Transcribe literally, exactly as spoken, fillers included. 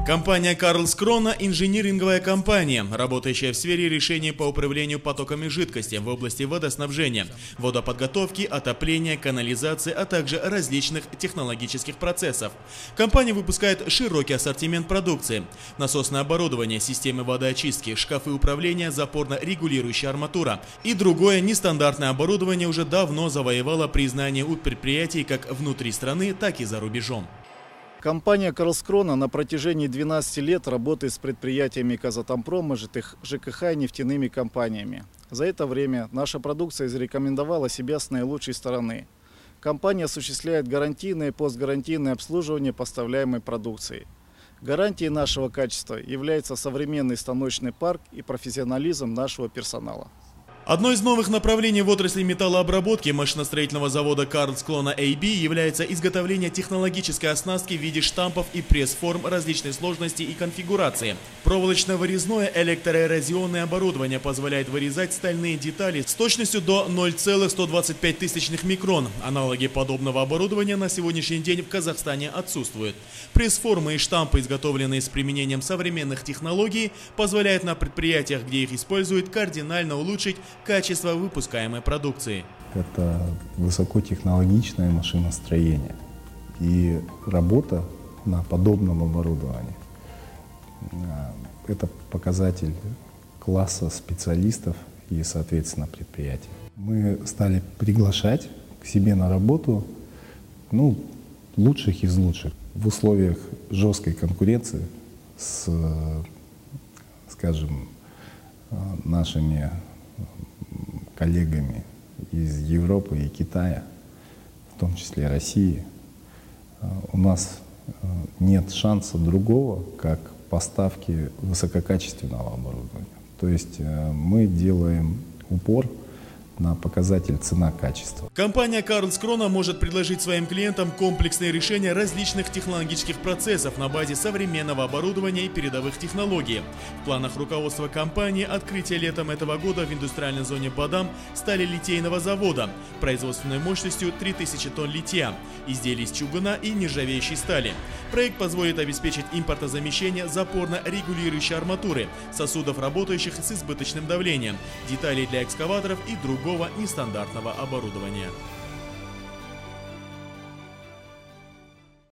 Компания Карлскрона – инжиниринговая компания, работающая в сфере решений по управлению потоками жидкости в области водоснабжения, водоподготовки, отопления, канализации, а также различных технологических процессов. Компания выпускает широкий ассортимент продукции: насосное оборудование, системы водоочистки, шкафы управления, запорно-регулирующая арматура и другое нестандартное оборудование уже давно завоевало признание у предприятий как внутри страны, так и за рубежом. Компания «Карлскрона» на протяжении двенадцати лет работает с предприятиями Казатомпрома, ЖКХ и нефтяными компаниями. За это время наша продукция зарекомендовала себя с наилучшей стороны. Компания осуществляет гарантийное и постгарантийное обслуживание поставляемой продукции. Гарантией нашего качества является современный станочный парк и профессионализм нашего персонала. Одно из новых направлений в отрасли металлообработки машиностроительного завода Карлскрона эй би является изготовление технологической оснастки в виде штампов и пресс-форм различной сложности и конфигурации. Проволочно-вырезное электроэрозионное оборудование позволяет вырезать стальные детали с точностью до ноль целых сто двадцать пять тысячных микрон. Аналоги подобного оборудования на сегодняшний день в Казахстане отсутствуют. Пресс-формы и штампы, изготовленные с применением современных технологий, позволяют на предприятиях, где их используют, кардинально улучшить качество выпускаемой продукции. Это высокотехнологичное машиностроение, и работа на подобном оборудовании – это показатель класса специалистов и, соответственно, предприятий. Мы стали приглашать к себе на работу ну, лучших из лучших в условиях жесткой конкуренции с, скажем, нашими коллегами из Европы и Китая, в том числе России. У нас нет шанса другого, как поставки высококачественного оборудования. То есть мы делаем упор на показатель цена-качество. Компания Карлскрона может предложить своим клиентам комплексные решения различных технологических процессов на базе современного оборудования и передовых технологий. В планах руководства компании открытие летом этого года в индустриальной зоне Бадам стали литейного завода производственной мощностью три тысячи тонн литья, изделий из чугуна и нержавеющей стали. Проект позволит обеспечить импортозамещение запорно-регулирующей арматуры, сосудов, работающих с избыточным давлением, деталей для экскаваторов и другого нестандартного оборудования.